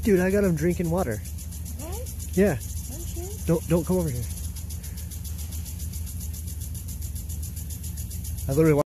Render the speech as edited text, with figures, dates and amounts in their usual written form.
Dude, I got him drinking water. What? Yeah. Sure? Don't come over here. I literally